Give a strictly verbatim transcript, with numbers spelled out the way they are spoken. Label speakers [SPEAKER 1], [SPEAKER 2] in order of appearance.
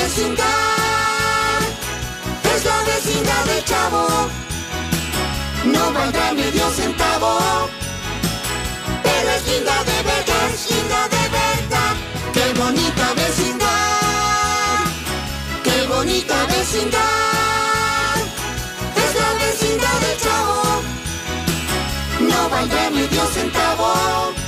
[SPEAKER 1] vecindad es la vecindad del Chavo. No valdrá medio centavo, pero es linda de verdad, es linda de verdad. ¡Qué bonita vecindad! ¡Qué bonita vecindad! Es la vecindad del Chavo. No valdrá medio centavo,